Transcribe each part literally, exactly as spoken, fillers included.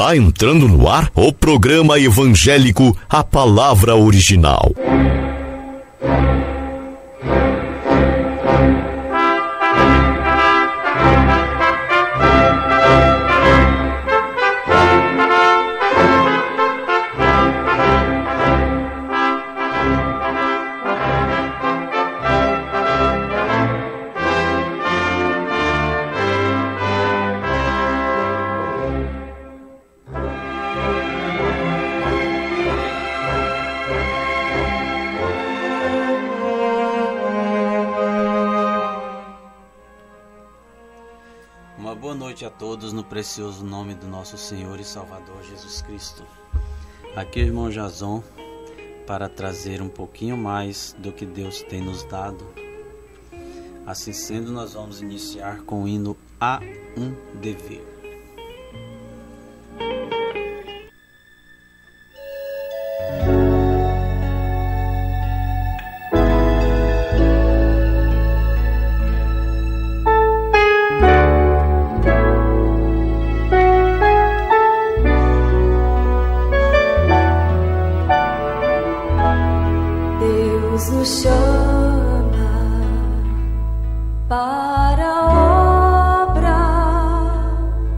Está entrando no ar o programa evangélico A Palavra Original. Uma boa noite a todos no precioso nome do nosso Senhor e Salvador Jesus Cristo. Aqui é o irmão Jason para trazer um pouquinho mais do que Deus tem nos dado. Assim sendo, nós vamos iniciar com o hino A um Dever. Deus nos chama para a obra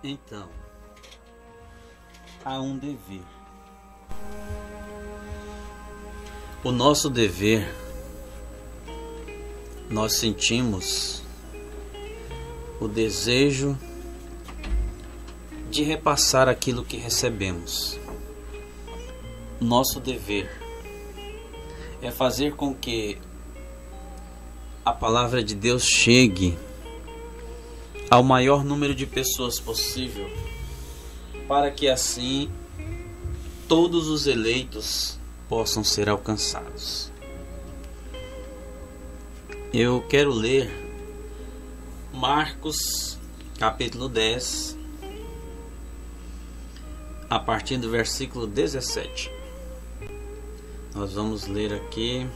Então, há um dever. O nosso dever, nós sentimos o desejo de repassar aquilo que recebemos. Nosso dever é fazer com que a palavra de Deus chegue ao maior número de pessoas possível, para que assim todos os eleitos possam ser alcançados. Eu quero ler Marcos capítulo dez, a partir do versículo dezessete. Nós vamos ler aqui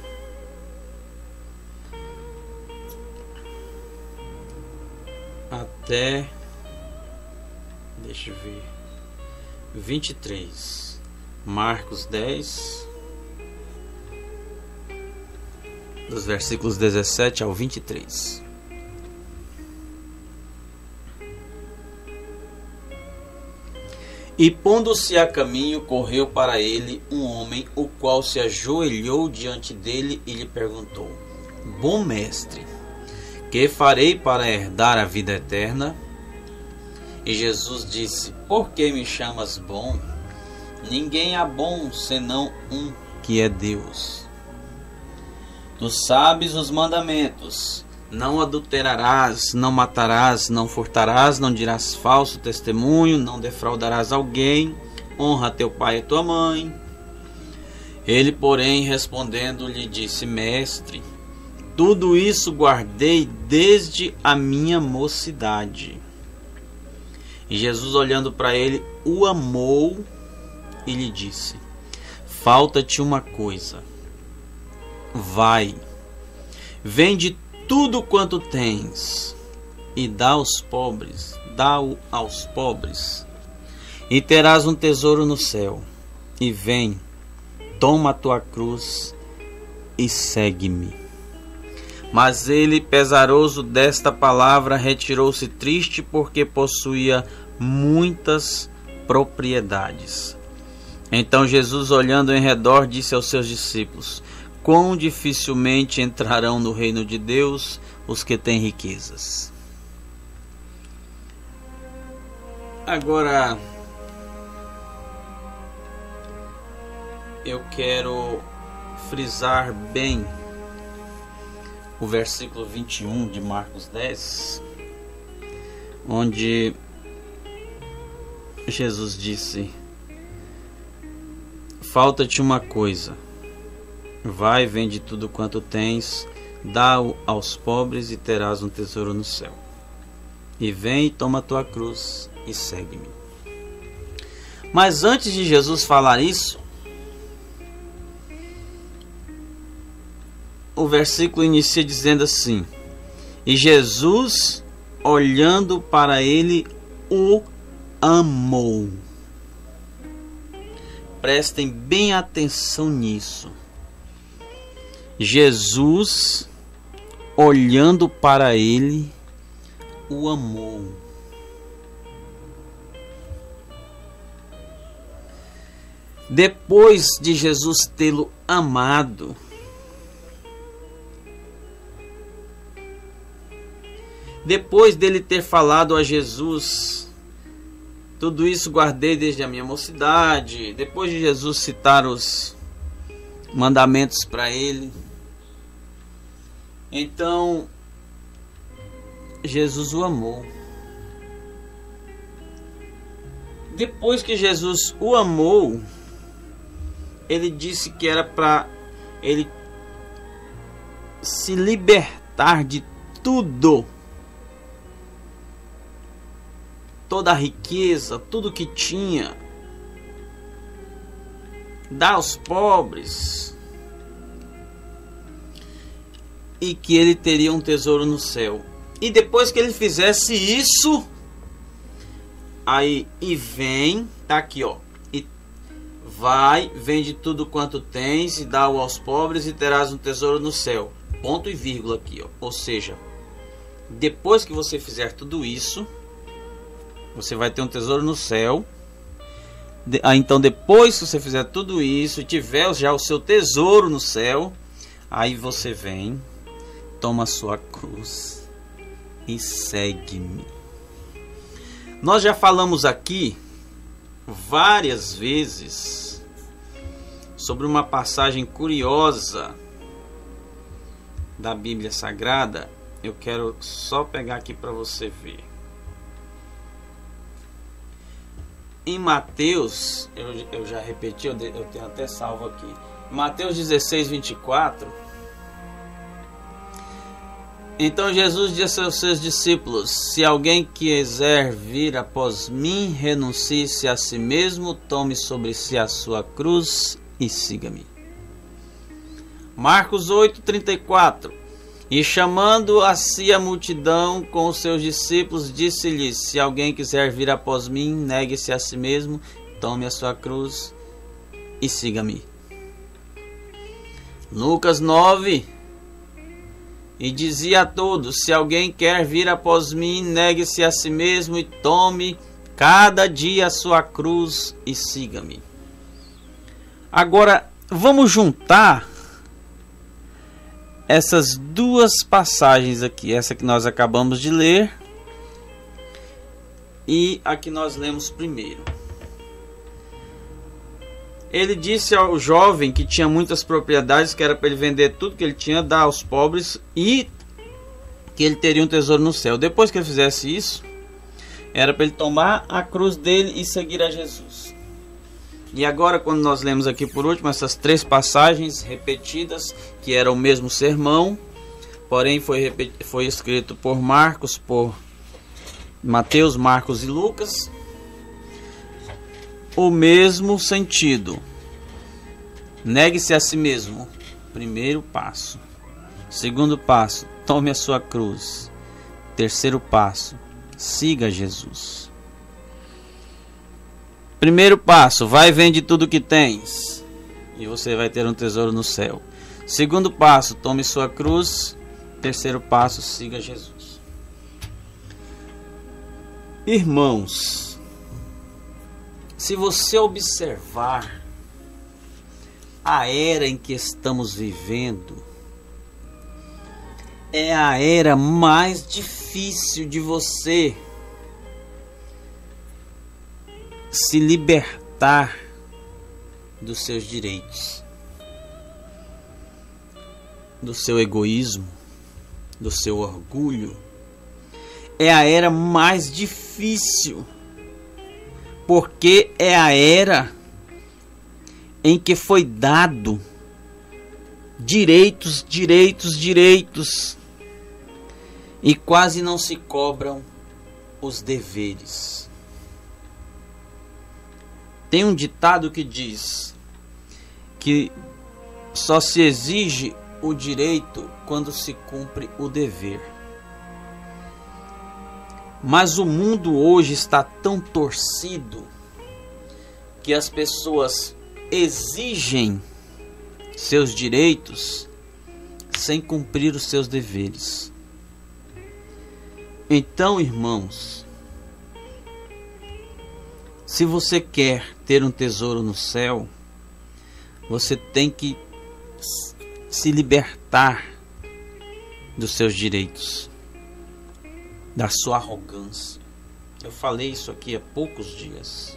até, deixa eu ver, vinte e três. Marcos dez, dos versículos dezessete ao vinte e três. E pondo-se a caminho, correu para ele um homem, o qual se ajoelhou diante dele e lhe perguntou: Bom mestre, que farei para herdar a vida eterna? E Jesus disse: Por que me chamas bom? Ninguém há bom senão um, que é Deus. Tu sabes os mandamentos: não adulterarás, não matarás, não furtarás, não dirás falso testemunho, não defraudarás alguém, honra teu pai e tua mãe. Ele, porém, respondendo, lhe disse: Mestre, tudo isso guardei desde a minha mocidade. E Jesus, olhando para ele, o amou e lhe disse: Falta-te uma coisa. Vai, vende tudo quanto tens e dá aos pobres, dá-o aos pobres, e terás um tesouro no céu. E vem, toma a tua cruz e segue-me. Mas ele, pesaroso desta palavra, retirou-se triste, porque possuía muitas propriedades. Então Jesus, olhando em redor, disse aos seus discípulos: Quão dificilmente entrarão no reino de Deus os que têm riquezas. Agora, eu quero frisar bem o versículo vinte e um de Marcos dez, onde Jesus disse: Falta-te uma coisa. Vai, vende tudo quanto tens, dá-o aos pobres e terás um tesouro no céu. E vem e toma a tua cruz e segue-me. Mas antes de Jesus falar isso, o versículo inicia dizendo assim: E Jesus, olhando para ele, o amou. Prestem bem atenção nisso. Jesus, olhando para ele, o amou. Depois de Jesus tê-lo amado, depois dele ter falado a Jesus: Tudo isso guardei desde a minha mocidade. Depois de Jesus citar os mandamentos para ele, então Jesus o amou. Depois que Jesus o amou, ele disse que era para ele se libertar de tudo, toda a riqueza, tudo que tinha, dar aos pobres, e que ele teria um tesouro no céu. E depois que ele fizesse isso, aí e vem, tá aqui ó, e vai, vende tudo quanto tens e dá-o aos pobres e terás um tesouro no céu. Ponto e vírgula aqui ó. Ou seja, depois que você fizer tudo isso, Você vai ter um tesouro no céu. De, ah, então depois que você fizer tudo isso, tiver já o seu tesouro no céu, aí você vem, toma a sua cruz e segue-me. Nós já falamos aqui várias vezes sobre uma passagem curiosa da Bíblia Sagrada. Eu quero só pegar aqui para você ver. Em Mateus, eu, eu já repeti, eu, eu tenho até salvo aqui. Mateus dezesseis, vinte e quatro. Então Jesus disse aos seus discípulos: se alguém quiser vir após mim, renuncie-se a si mesmo, tome sobre si a sua cruz e siga-me. Marcos oito, trinta e quatro. E chamando a si a multidão com os seus discípulos, disse-lhes: se alguém quiser vir após mim, negue-se a si mesmo, tome a sua cruz e siga-me. Lucas nove. E dizia a todos: se alguém quer vir após mim, negue-se a si mesmo e tome cada dia a sua cruz e siga-me. Agora, vamos juntar essas duas passagens aqui, essa que nós acabamos de ler e a que nós lemos primeiro. Ele disse ao jovem que tinha muitas propriedades, que era para ele vender tudo que ele tinha, dar aos pobres, e que ele teria um tesouro no céu. Depois que ele fizesse isso, era para ele tomar a cruz dele e seguir a Jesus. E agora, quando nós lemos aqui por último essas três passagens repetidas, que era o mesmo sermão, porém foi, foi escrito por Marcos, por Mateus, Marcos e Lucas, o mesmo sentido. Negue-se a si mesmo, primeiro passo. Segundo passo, tome a sua cruz. Terceiro passo, siga Jesus. Primeiro passo, vai e vende tudo que tens e você vai ter um tesouro no céu. Segundo passo, tome sua cruz. Terceiro passo, siga Jesus. Irmãos, se você observar a era em que estamos vivendo, é a era mais difícil de você se libertar dos seus direitos, do seu egoísmo, do seu orgulho. É a era mais difícil, porque é a era em que foi dado direitos, direitos, direitos, e quase não se cobram os deveres. Tem um ditado que diz que só se exige o direito quando se cumpre o dever. Mas o mundo hoje está tão torcido que as pessoas exigem seus direitos sem cumprir os seus deveres. Então, irmãos, se você quer ter um tesouro no céu, você tem que se libertar dos seus direitos, da sua arrogância. Eu falei isso aqui há poucos dias.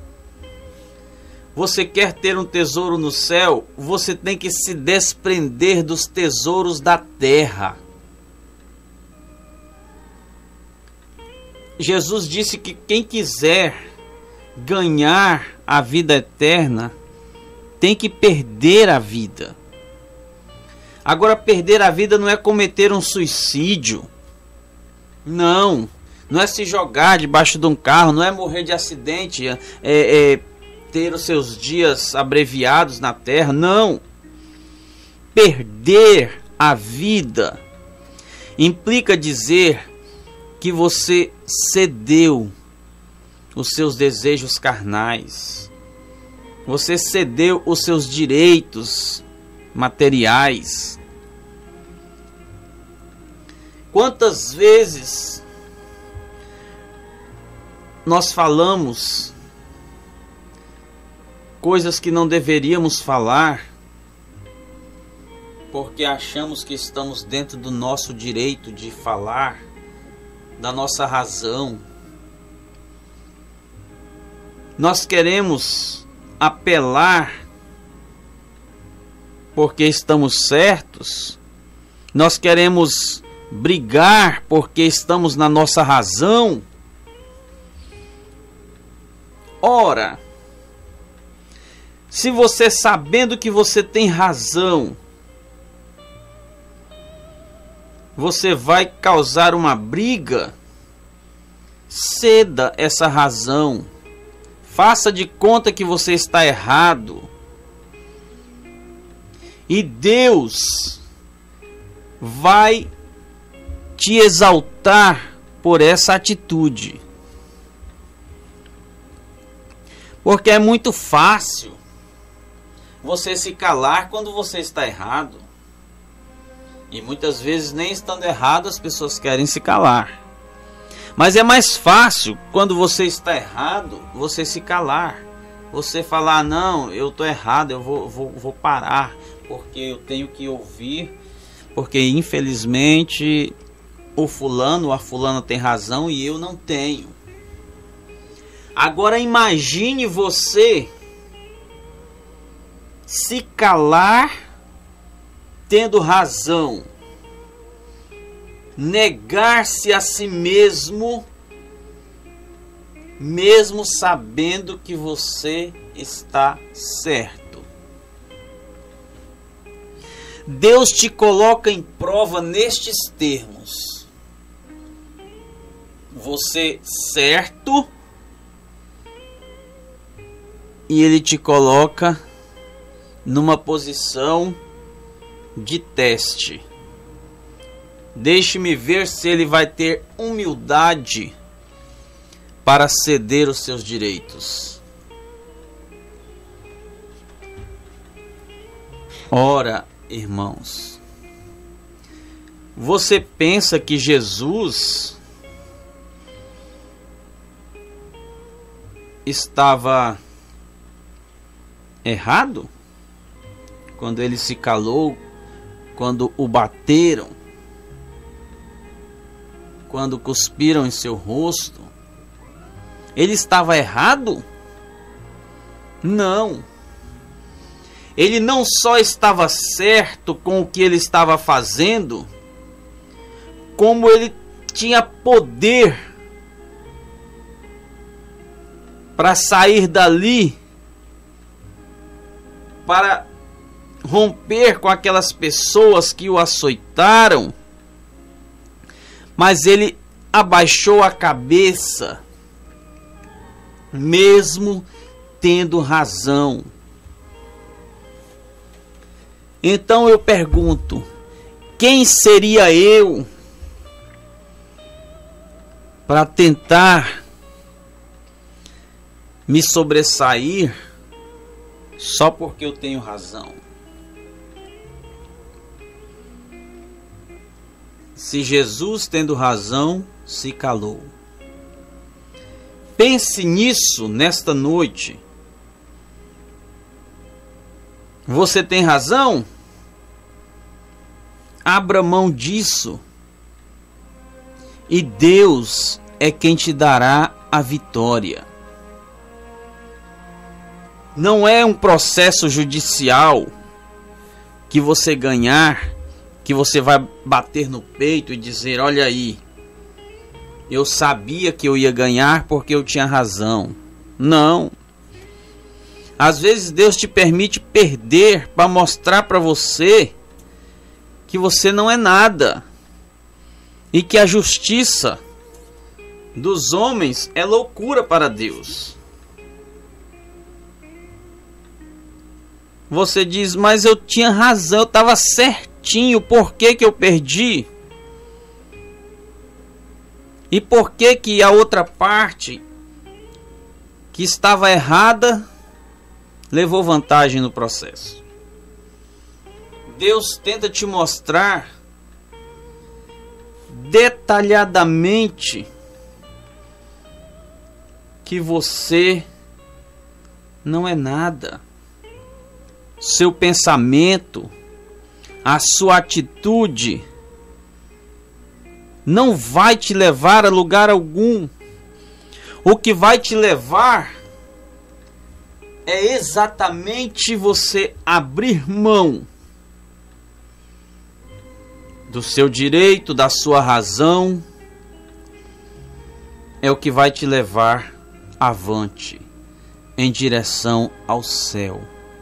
Você quer ter um tesouro no céu, você tem que se desprender dos tesouros da terra. Jesus disse que quem quiser ganhar a vida eterna tem que perder a vida. Agora, perder a vida não é cometer um suicídio. Não, não é se jogar debaixo de um carro, não é morrer de acidente, é, é ter os seus dias abreviados na terra. Não. Perder a vida implica dizer que você cedeu os seus desejos carnais, você cedeu os seus direitos materiais. Quantas vezes nós falamos coisas que não deveríamos falar, porque achamos que estamos dentro do nosso direito de falar, da nossa razão. Nós queremos apelar porque estamos certos. Nós queremos brigar porque estamos na nossa razão. Ora, se você, sabendo que você tem razão, você vai causar uma briga, ceda essa razão. Faça de conta que você está errado. E Deus vai te exaltar por essa atitude. Porque é muito fácil você se calar quando você está errado. E muitas vezes, nem estando errado, as pessoas querem se calar. Mas é mais fácil, quando você está errado, você se calar. Você falar, não, eu estou errado, eu vou, vou, vou parar, porque eu tenho que ouvir, porque infelizmente o fulano ou a fulana tem razão e eu não tenho. Agora imagine você se calar tendo razão, negar-se a si mesmo, mesmo sabendo que você está certo. Deus te coloca em prova nestes termos: você certo, e Ele te coloca numa posição de teste. Deixe-me ver se ele vai ter humildade para ceder os seus direitos. Ora, irmãos, você pensa que Jesus estava errado quando ele se calou, quando o bateram, quando cuspiram em seu rosto? Ele estava errado? Não. Ele não só estava certo com o que ele estava fazendo, como ele tinha poder para sair dali, para romper com aquelas pessoas que o açoitaram. Mas ele abaixou a cabeça, mesmo tendo razão. Então eu pergunto, quem seria eu para tentar me sobressair só porque eu tenho razão? Se Jesus, tendo razão, se calou. Pense nisso nesta noite. Você tem razão? Abra mão disso. E Deus é quem te dará a vitória. Não é um processo judicial que você ganhar, que você vai bater no peito e dizer, olha aí, eu sabia que eu ia ganhar porque eu tinha razão. Não. Às vezes Deus te permite perder para mostrar para você que você não é nada. E que a justiça dos homens é loucura para Deus. Você diz, mas eu tinha razão, eu estava certinho, por que que eu perdi? E por que que a outra parte que estava errada levou vantagem no processo? Deus tenta te mostrar detalhadamente que você não é nada. Seu pensamento, a sua atitude não vai te levar a lugar algum. O que vai te levar é exatamente você abrir mão do seu direito, da sua razão. É o que vai te levar avante, em direção ao céu.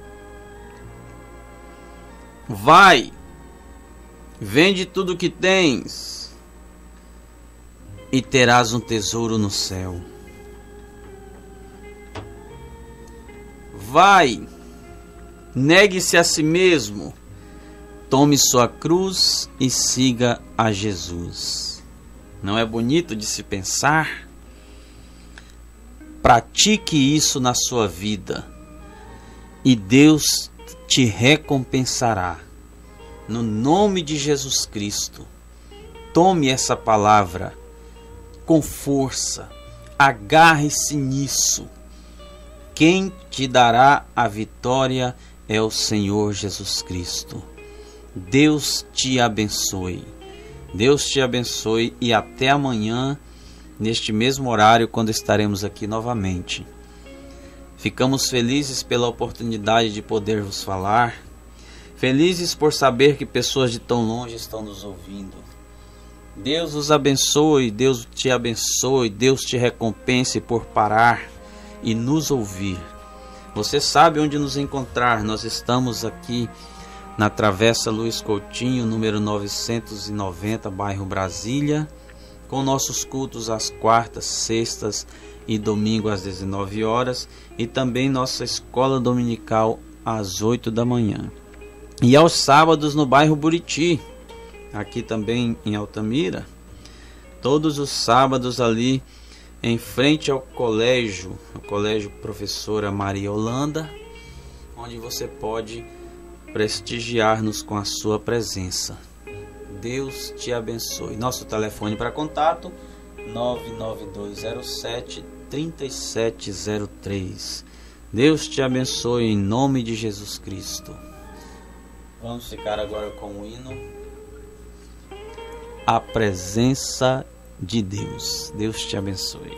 Vai, vende tudo que tens e terás um tesouro no céu. Vai, negue-se a si mesmo, tome sua cruz e siga a Jesus. Não é bonito de se pensar? Pratique isso na sua vida e Deus te recompensará. No nome de Jesus Cristo, tome essa palavra com força, agarre-se nisso. Quem te dará a vitória é o Senhor Jesus Cristo. Deus te abençoe. Deus te abençoe e até amanhã, neste mesmo horário, quando estaremos aqui novamente. Ficamos felizes pela oportunidade de poder vos falar. Felizes por saber que pessoas de tão longe estão nos ouvindo. Deus os abençoe, Deus te abençoe, Deus te recompense por parar e nos ouvir. Você sabe onde nos encontrar. Nós estamos aqui na Travessa Luiz Coutinho, número novecentos e noventa, bairro Brasília, com nossos cultos às quartas, sextas e domingo às dezenove horas, e também nossa escola dominical às oito da manhã. E aos sábados no bairro Buriti, aqui também em Altamira, todos os sábados ali em frente ao colégio, o colégio Professora Maria Holanda, onde você pode prestigiar-nos com a sua presença. Deus te abençoe. Nosso telefone para contato nove nove dois zero sete, três sete zero três. Deus te abençoe em nome de Jesus Cristo. Vamos ficar agora com o hino A Presença de Deus. Deus te abençoe.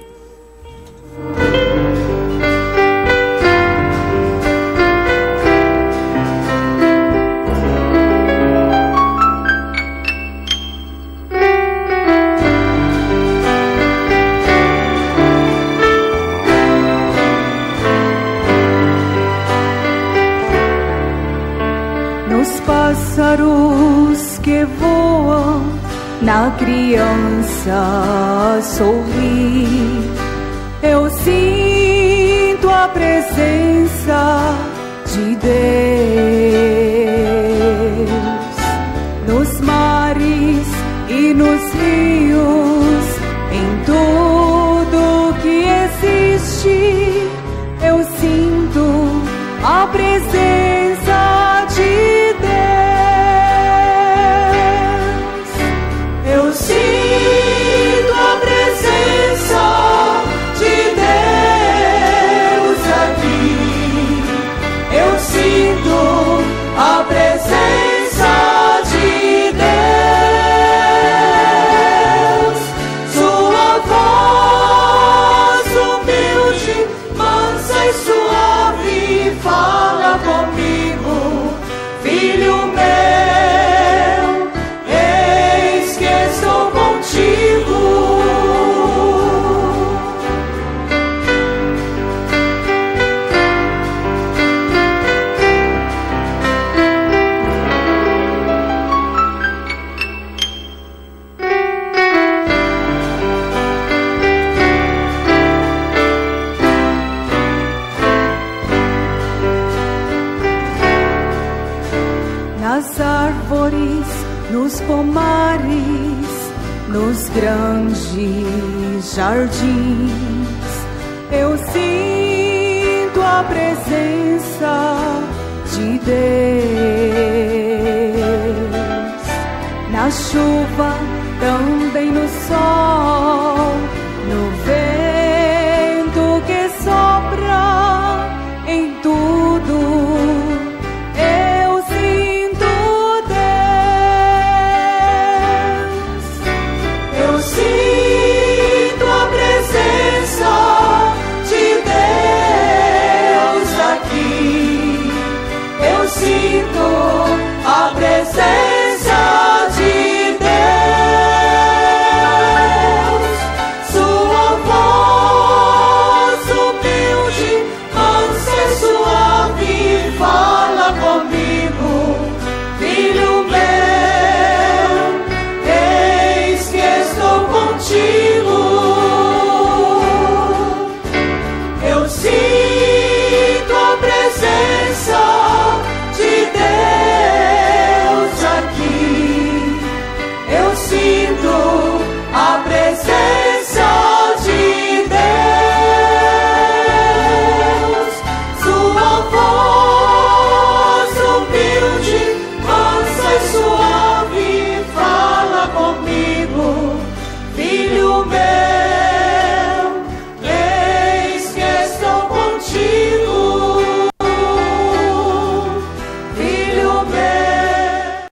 Nos pássaros que voam, na criança sorri, eu sinto a presença de Deus. Nos mares e nos rios, em tudo que existe, eu sinto a presença de Deus. Eu sinto a presença de Deus aqui. Eu sinto a presença de Deus. Sua voz humilde, mansa e suave, fala comigo, filho meu, eis que estou contigo. Nas árvores, nos pomares, nos grandes jardins, eu sinto a presença de Deus. Na chuva, também no sol,